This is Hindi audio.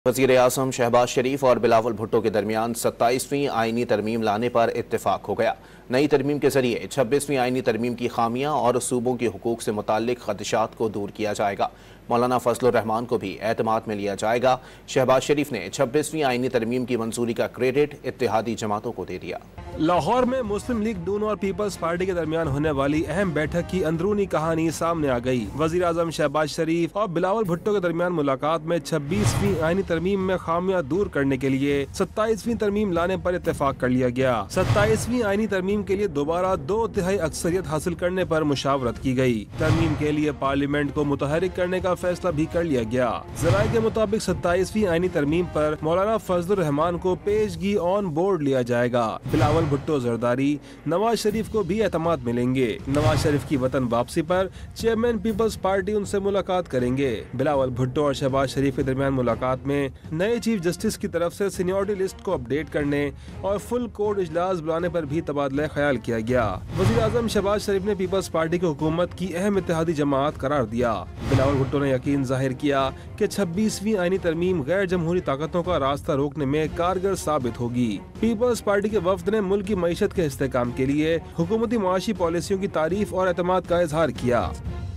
वज़ीर आज़म शहबाज शरीफ और बिलावल भुट्टो के दरमियान 27वीं आईनी तरमीम लाने पर इत्तेफाक हो गया। नई तरमीम के जरिए 26वीं आईनी तरमीम की खामियां और सूबों के हुकूक से मुताल्लिक खदशात को दूर किया जाएगा। मौलाना फजलुर रहमान को भी एतमाद में लिया जाएगा। शहबाज शरीफ ने 26वीं आईनी तरमीम की मंजूरी का क्रेडिट इत्तेहादी जमातों को दे दिया। लाहौर में मुस्लिम लीग नून और पीपल्स पार्टी के दरमियान होने वाली अहम बैठक की अंदरूनी कहानी सामने आ गई। वज़ीर आज़म शहबाज शरीफ और बिलावल भुट्टो के दरमियान मुलाकात में 26वीं आईनी तरमीम में खामियां दूर करने के लिए 27वीं तरमीम लाने पर इत्तेफाक कर लिया गया। 27वीं आईनी तरमीम के लिए दोबारा 2/3 अक्सरियत हासिल करने पर मुशावरत की गई। तरमीम के लिए पार्लियामेंट को मुतहरिक करने का फैसला भी कर लिया गया। ज़राए के मुताबिक 27वीं आईनी तरमीम पर मौलाना फजलुर रहमान को पेशगी ऑन बोर्ड लिया जाएगा। बिलावल भुट्टो जरदारी नवाज शरीफ को भी एतमाद मिलेंगे। नवाज शरीफ की वतन वापसी पर चेयरमैन पीपल्स पार्टी उनसे मुलाकात करेंगे। बिलावल भुट्टो और शहबाज शरीफ के दरमियान मुलाकात में नए चीफ जस्टिस की तरफ से सीनियरिटी लिस्ट को अपडेट करने और फुल कोर्ट इजलास बुलाने पर भी तबादला ख्याल किया गया। वज़ीर आज़म शहबाज शरीफ ने पीपल्स पार्टी को हुकूमत की अहम इत्तेहादी जमात करार दिया। बिलावल भुट्टो ने यकीन जाहिर किया कि 26वीं आईनी तरमीम गैर जमहूरी ताकतों का रास्ता रोकने में कारगर साबित होगी। पीपल्स पार्टी के वफ्द ने मुल्क की मईशत के इस्तेहकाम के लिए हुकूमती मुआशी पॉलिसियों की तारीफ और एतमाद का इजहार किया।